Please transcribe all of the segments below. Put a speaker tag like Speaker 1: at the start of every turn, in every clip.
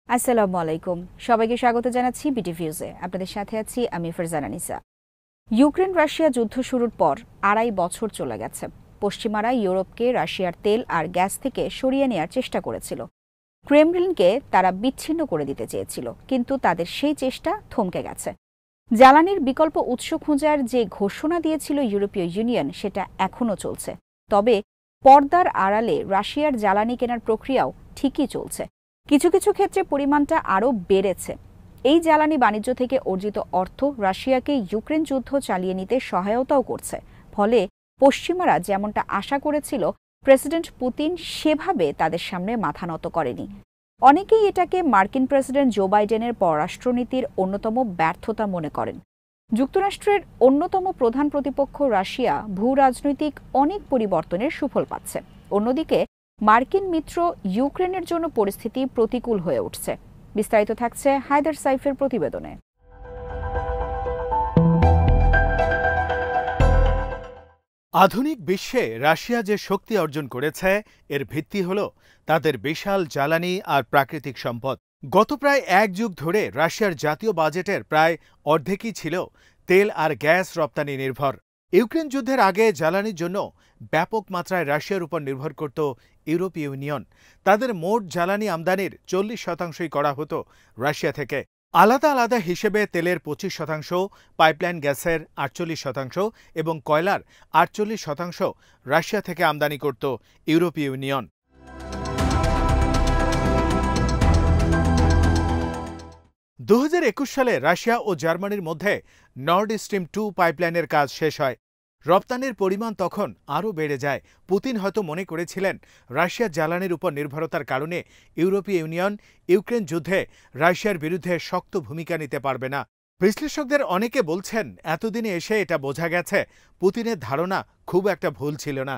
Speaker 1: আসসালামু আলাইকুম। সবাইকে স্বাগত জানাচ্ছি বিটিভিউজে। আপনাদের সাথে আছি আমি ফারজানা নিসা। ইউক্রেন রাশিয়া যুদ্ধ শুরুর পর ২.৫ বছর চলে গেছে। পশ্চিমারা ইউরোপকে রাশিয়ার তেল আর গ্যাস থেকে সরিয়ে নেওয়ার চেষ্টা করেছিল। ক্রেমলিনকে তারা বিচ্ছিন্ন করে দিতে চেয়েছিল, কিন্তু তাদের সেই চেষ্টা থমকে গেছে। জ্বালানির বিকল্প উৎস খোঁজার যে ঘোষণা দিয়েছিল ইউরোপীয় ইউনিয়ন, সেটা এখনও চলছে। তবে পর্দার আড়ালে রাশিয়ার জ্বালানি কেনার প্রক্রিয়াও ঠিকই চলছে। কিছু কিছু ক্ষেত্রে পরিমাণটা আরও বেড়েছে। এই জ্বালানি বাণিজ্য থেকে অর্জিত অর্থ রাশিয়াকে ইউক্রেন যুদ্ধ চালিয়ে নিতে সহায়তাও করছে। ফলে পশ্চিমারা যেমনটা আশা করেছিল, প্রেসিডেন্ট পুতিন সেভাবে তাদের সামনে মাথা নত করেনি। অনেকেই এটাকে মার্কিন প্রেসিডেন্ট জো বাইডেনের পররাষ্ট্রনীতির অন্যতম ব্যর্থতা মনে করেন। যুক্তরাষ্ট্রের অন্যতম প্রধান প্রতিপক্ষ রাশিয়া ভূ রাজনৈতিক অনেক পরিবর্তনের সুফল পাচ্ছে। অন্যদিকে মার্কিন মিত্র ইউক্রেনের জন্য পরিস্থিতি প্রতিকূল হয়ে উঠছে। বিস্তারিত থাকছে হায়দার সাইফের প্রতিবেদনে।
Speaker 2: আধুনিক বিশ্বে রাশিয়া যে শক্তি অর্জন করেছে, এর ভিত্তি হল তাদের বিশাল জ্বালানি আর প্রাকৃতিক সম্পদ। গত প্রায় ১ যুগ ধরে রাশিয়ার জাতীয় বাজেটের প্রায় অর্ধেকই ছিল তেল আর গ্যাস রপ্তানি নির্ভর। ইউক্রেন যুদ্ধের আগে জ্বালানির জন্য ব্যাপক মাত্রায় রাশিয়ার উপর নির্ভর করত ইউরোপীয় ইউনিয়ন। তাদের মোট জ্বালানি আমদানির ৪০% করা হতো রাশিয়া থেকে। আলাদা আলাদা হিসেবে তেলের ২৫%, পাইপলাইন গ্যাসের ৪৮% এবং কয়লার ৪৮% রাশিয়া থেকে আমদানি করত ইউরোপীয় ইউনিয়ন। ২০২১ সালে রাশিয়া ও জার্মানির মধ্যে নর্ড স্ট্রিম ২ পাইপলাইনের কাজ শেষ হয়। রপ্তানির পরিমাণ তখন আরও বেড়ে যায়। পুতিন হয়তো মনে করেছিলেন রাশিয়ার জ্বালানির উপর নির্ভরতার কারণে ইউরোপীয় ইউনিয়ন ইউক্রেন যুদ্ধে রাশিয়ার বিরুদ্ধে শক্ত ভূমিকা নিতে পারবে না। বিশ্লেষকদের অনেকে বলছেন, এতদিনে এসে এটা বোঝা গেছে পুতিনের ধারণা খুব একটা ভুল ছিল না।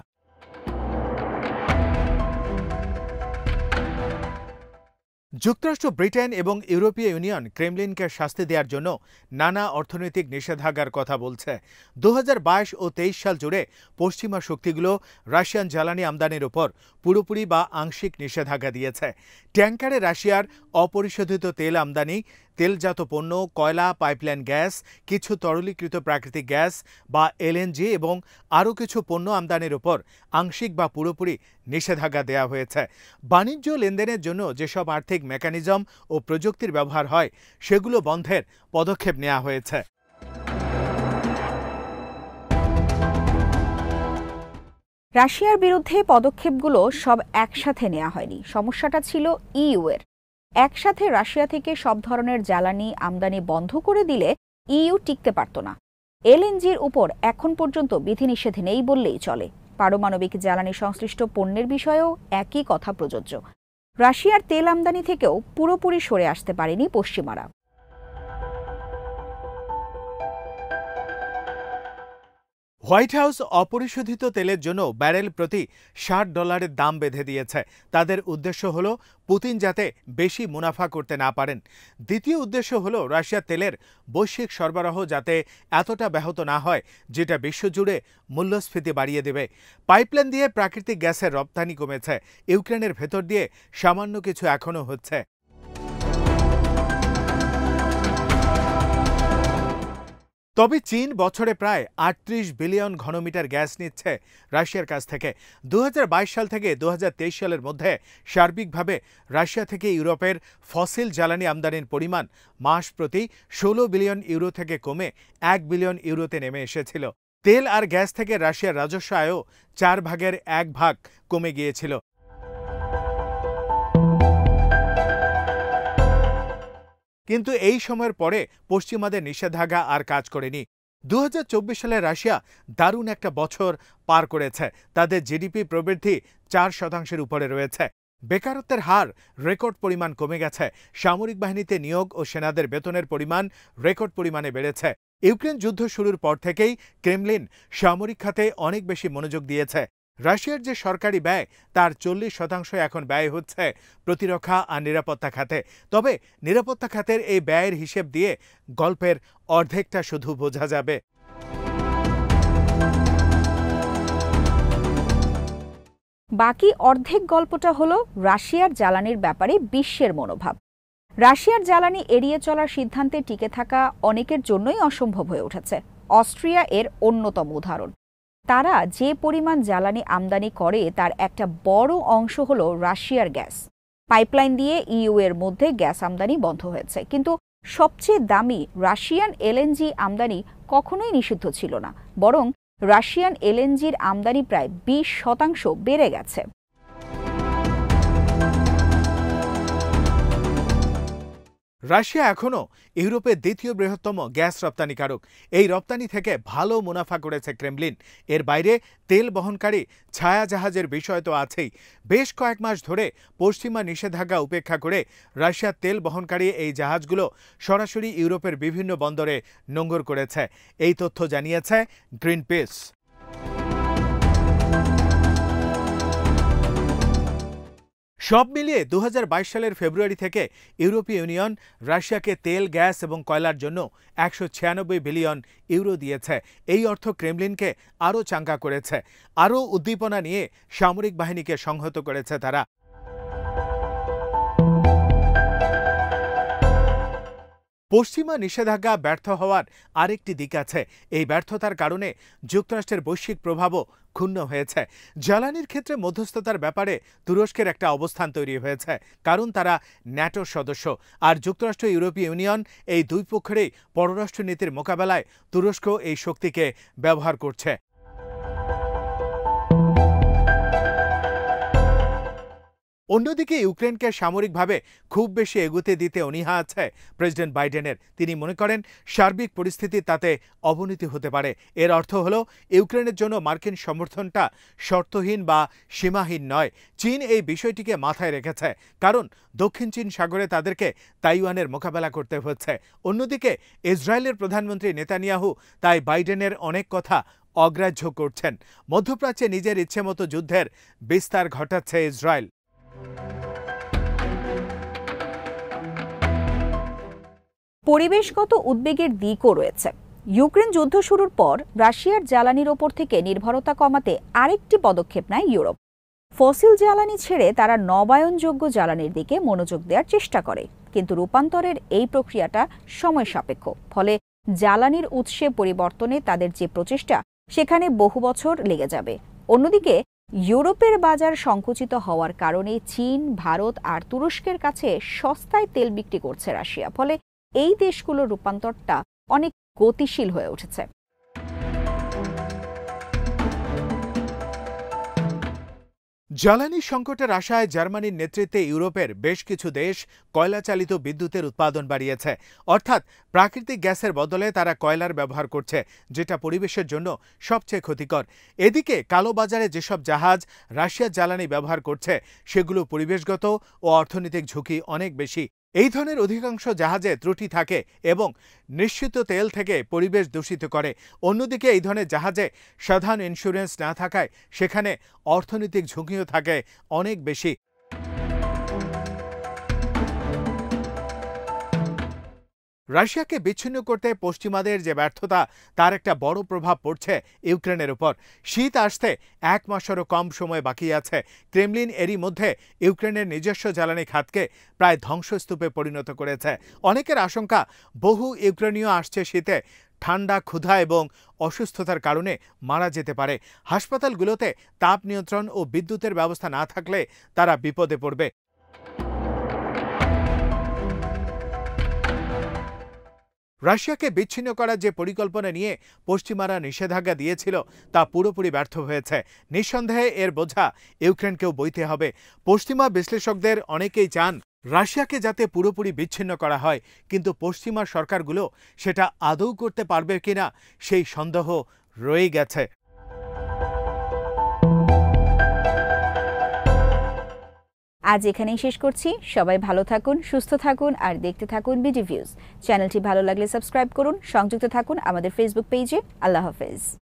Speaker 2: যুক্তরাষ্ট্র, ব্রিটেন এবং ইউরোপীয় ইউনিয়ন ক্রেমলিনকে শাস্তি দেওয়ার জন্য নানা অর্থনৈতিক নিষেধাজ্ঞার কথা বলছে। ২০২২ ও ২৩ সাল জুড়ে পশ্চিমা শক্তিগুলো রাশিয়ান জ্বালানি আমদানির উপর পুরোপুরি বা আংশিক নিষেধাজ্ঞা দিয়েছে। ট্যাঙ্কারে রাশিয়ার অপরিশোধিত তেল আমদানি, তেলজাত পণ্য, কয়লা, পাইপলাইন গ্যাস, কিছু তরলীকৃত প্রাকৃতিক গ্যাস বা এলএনজি এবং আরও কিছু পণ্য আমদানির উপর আংশিক বা পুরোপুরি নিষেধাজ্ঞা দেওয়া হয়েছে। বাণিজ্য লেনদেনের জন্য যেসব আর্থিক মেকানিজম ও প্রযুক্তির ব্যবহার হয়, সেগুলো বন্ধের পদক্ষেপ নেওয়া হয়েছে।
Speaker 1: রাশিয়ার বিরুদ্ধে পদক্ষেপগুলো সব একসাথে নেওয়া হয়নি। সমস্যাটা ছিল ইইউ-এর। একসাথে রাশিয়া থেকে সব ধরনের জ্বালানি আমদানি বন্ধ করে দিলে ইইউ টিকতে পারত না। এলএনজির উপর এখন পর্যন্ত বিধিনিষেধ নেই বললেই চলে। পারমাণবিক জ্বালানি সংশ্লিষ্ট পণ্যের বিষয়েও একই কথা প্রযোজ্য। রাশিয়ার তেল আমদানি থেকেও পুরোপুরি সরে আসতে পারেনি পশ্চিমারা।
Speaker 2: হোয়াইট হাউস অপরিশোধিত তেলের জন্য ব্যারেল প্রতি $৬০ দাম বেঁধে দিয়েছে। তাদের উদ্দেশ্য হল পুতিন যাতে বেশি মুনাফা করতে না পারেন। দ্বিতীয় উদ্দেশ্য হল রাশিয়ার তেলের বৈশ্বিক সরবরাহ যাতে এতটা ব্যাহত না হয় যেটা বিশ্বজুড়ে মূল্যস্ফীতি বাড়িয়ে দেবে। পাইপলাইন দিয়ে প্রাকৃতিক গ্যাসের রপ্তানি কমেছে। ইউক্রেনের ভেতর দিয়ে সামান্য কিছু এখনও হচ্ছে। তবে চীন বছরে প্রায় ৩৮ বিলিয়ন ঘনমিটার গ্যাস নিচ্ছে রাশিয়ার কাছ থেকে। ২০২২ সাল থেকে ২০২৩ সালের মধ্যে সার্বিকভাবে রাশিয়া থেকে ইউরোপের ফসিল জ্বালানি আমদানির পরিমাণ মাস প্রতি ১৬ বিলিয়ন ইউরো থেকে কমে ১ বিলিয়ন ইউরোতে নেমে এসেছিল। তেল আর গ্যাস থেকে রাশিয়ার রাজস্ব আয়ও ১/৪ কমে গিয়েছিল। কিন্তু এই সময়ের পরে পশ্চিমাদের নিষেধাজ্ঞা আর কাজ করেনি। ২০২৪ সালে রাশিয়া দারুণ একটা বছর পার করেছে। তাদের জিডিপি প্রবৃদ্ধি ৪% উপরে রয়েছে। বেকারত্বের হার রেকর্ড পরিমাণ কমে গেছে। সামরিক বাহিনীতে নিয়োগ ও সেনাদের বেতনের পরিমাণ রেকর্ড পরিমাণে বেড়েছে। ইউক্রেন যুদ্ধ শুরুর পর থেকেই ক্রেমলিন সামরিক খাতে অনেক বেশি মনোযোগ দিয়েছে। রাশিয়ার যে সরকারি ব্যয়, তার ৪০% এখন ব্যয় হচ্ছে প্রতিরক্ষা আর নিরাপত্তা খাতে। তবে নিরাপত্তা খাতের এই ব্যয়ের হিসেব দিয়ে গল্পের অর্ধেকটা শুধু বোঝা যাবে।
Speaker 1: বাকি অর্ধেক গল্পটা হলো রাশিয়ার জ্বালানির ব্যাপারে বিশ্বের মনোভাব। রাশিয়ার জ্বালানি এড়িয়ে চলার সিদ্ধান্তে টিকে থাকা অনেকের জন্যই অসম্ভব হয়ে উঠেছে। অস্ট্রিয়া এর অন্যতম উদাহরণ। তারা যে পরিমাণ জ্বালানি আমদানি করে তার একটা বড় অংশ হল রাশিয়ার গ্যাস। পাইপলাইন দিয়ে ইইউ এর মধ্যে গ্যাস আমদানি বন্ধ হয়েছে, কিন্তু সবচেয়ে দামি রাশিয়ান এলএনজি আমদানি কখনোই নিষিদ্ধ ছিল না, বরং রাশিয়ান এলএনজির আমদানি প্রায় 20% বেড়ে গেছে।
Speaker 2: রাশিয়া এখনও ইউরোপের দ্বিতীয় বৃহত্তম গ্যাস রপ্তানিকারক। এই রপ্তানি থেকে ভালো মুনাফা করেছে ক্রেমলিন। এর বাইরে তেল বহনকারী ছায়াজাহাজের বিষয় তো আছেই। বেশ কয়েক মাস ধরে পশ্চিমা নিষেধাজ্ঞা উপেক্ষা করে রাশিয়ার তেল বহনকারী এই জাহাজগুলো সরাসরি ইউরোপের বিভিন্ন বন্দরে নোঙর করেছে। এই তথ্য জানিয়েছে গ্রিনপিস। সব মিলিয়ে 2022 সালের ফেব্রুয়ারি থেকে ইউরোপীয় ইউনিয়ন রাশিয়াকে তেল, গ্যাস এবং কয়লার জন্য 196 বিলিয়ন ইউরো দিয়েছে। এই অর্থ ক্রেমলিনকে আরও চাঙ্গা করেছে। আরও উদ্দীপনা নিয়ে সামরিক বাহিনীকে সংহত করেছে তারা। পশ্চিমা নিষেধাজ্ঞা ব্যর্থ হওয়ার আরেকটি দিক আছে। এই ব্যর্থতার কারণে যুক্তরাষ্ট্রের বৈশ্বিক প্রভাবও ক্ষুণ্ণ হয়েছে। জ্বালানির ক্ষেত্রে মধ্যস্থতার ব্যাপারে তুরস্কের একটা অবস্থান তৈরি হয়েছে, কারণ তারা ন্যাটোর সদস্য। আর যুক্তরাষ্ট্র, ইউরোপীয় ইউনিয়ন এই দুই পক্ষেরই পররাষ্ট্রনীতির মোকাবেলায় তুরস্ক এই শক্তিকে ব্যবহার করছে। অন্যদিকে ইউক্রেনকে সামরিকভাবে খুব বেশি এগোতে দিতে অনীহা আছে প্রেসিডেন্ট বাইডেনের। তিনি মনে করেন সার্বিক পরিস্থিতি তাতে অবনতি হতে পারে। এর অর্থ হলো ইউক্রেনের জন্য মার্কিন সমর্থনটা শর্তহীন বা সীমাহীন নয়। চীন এই বিষয়টিকে মাথায় রেখেছে, কারণ দক্ষিণ চীন সাগরে তাদেরকে তাইওয়ানের মোকাবেলা করতে হচ্ছে। অন্যদিকে ইসরায়েলের প্রধানমন্ত্রী নেতানিয়াহু তাই বাইডেনের অনেক কথা অগ্রাহ্য করছেন। মধ্যপ্রাচ্যে নিজের ইচ্ছেমতো যুদ্ধের বিস্তার ঘটাচ্ছে ইসরায়েল।
Speaker 1: পরিবেশগত উদ্বেগের দিকও রয়েছে। ইউক্রেন যুদ্ধ শুরুর পর রাশিয়ার জ্বালানির ওপর থেকে নির্ভরতা কমাতে আরেকটি পদক্ষেপ নেয় ইউরোপ। ফসিল জ্বালানি ছেড়ে তারা নবায়নযোগ্য জ্বালানির দিকে মনোযোগ দেওয়ার চেষ্টা করে, কিন্তু রূপান্তরের এই প্রক্রিয়াটা সময় সাপেক্ষ। ফলে জ্বালানির উৎসে পরিবর্তনে তাদের যে প্রচেষ্টা, সেখানে বহু বছর লেগে যাবে। অন্যদিকে ইউরোপের বাজার সংকুচিত হওয়ার কারণে চীন, ভারত আর তুরস্কের কাছে সস্তায় তেল বিক্রি করছে রাশিয়া। ফলে এই দেশগুলোর রূপান্তরটা অনেক গতিশীল হয়ে উঠেছে।
Speaker 2: জ্বালানি সংকটের আশায় জার্মানির নেতৃত্বে ইউরোপের বেশ কিছু দেশ কয়লাচালিত বিদ্যুতের উৎপাদন বাড়িয়েছে। অর্থাৎ প্রাকৃতিক গ্যাসের বদলে তারা কয়লার ব্যবহার করছে, যেটা পরিবেশের জন্য সবচেয়ে ক্ষতিকর। এদিকে কালোবাজারে যেসব জাহাজ রাশিয়ার জ্বালানি ব্যবহার করছে, সেগুলো পরিবেশগত ও অর্থনৈতিক ঝুঁকি অনেক বেশি। এই ধরনের অধিকাংশ জাহাজে ত্রুটি থাকে এবং নিশ্চিত তেল থেকে পরিবেশ দূষিত করে। অন্যদিকে এই ধরনের জাহাজে সাধারণ ইন্স্যুরেন্স না থাকায় সেখানে অর্থনৈতিক ঝুঁকিও থাকে অনেক বেশি। রাশিয়াকে বিচ্ছিন্ন করতে পশ্চিমাদের যে ব্যর্থতা, তার একটা বড় প্রভাব পড়ছে ইউক্রেনের উপর। শীত আসতে 1 মাসেরও কম সময় বাকি আছে। ক্রেমলিন এরই মধ্যে ইউক্রেনের নিজস্ব জ্বালানি খাতকে প্রায় ধ্বংসস্তূপে পরিণত করেছে। অনেকের আশঙ্কা, বহু ইউক্রেনীয় আসছে শীতে ঠান্ডা, ক্ষুধা এবং অসুস্থতার কারণে মারা যেতে পারে। হাসপাতালগুলোতে তাপ নিয়ন্ত্রণ ও বিদ্যুতের ব্যবস্থা না থাকলে তারা বিপদে পড়বে। রাশিয়াকে বিচ্ছিন্ন করার যে পরিকল্পনা নিয়ে পশ্চিমারা নিষেধাজ্ঞা দিয়েছিল, তা পুরোপুরি ব্যর্থ হয়েছে। নিঃসন্দেহে এর বোঝা ইউক্রেনকেও বইতে হবে। পশ্চিমা বিশ্লেষকদের অনেকেই চান রাশিয়াকে যাতে পুরোপুরি বিচ্ছিন্ন করা হয়, কিন্তু পশ্চিমা সরকারগুলো সেটা আদৌ করতে পারবে কিনা সেই সন্দেহ রয়ে গেছে।
Speaker 1: আজ এখানেই শেষ করছি। সবাই ভালো থাকুন, সুস্থ থাকুন আর দেখতে থাকুন বিডি ভিউজ। চ্যানেলটি ভালো লাগলে সাবস্ক্রাইব করুন, সংযুক্ত থাকুন আমাদের ফেসবুক পেজে। আল্লাহ হাফেজ।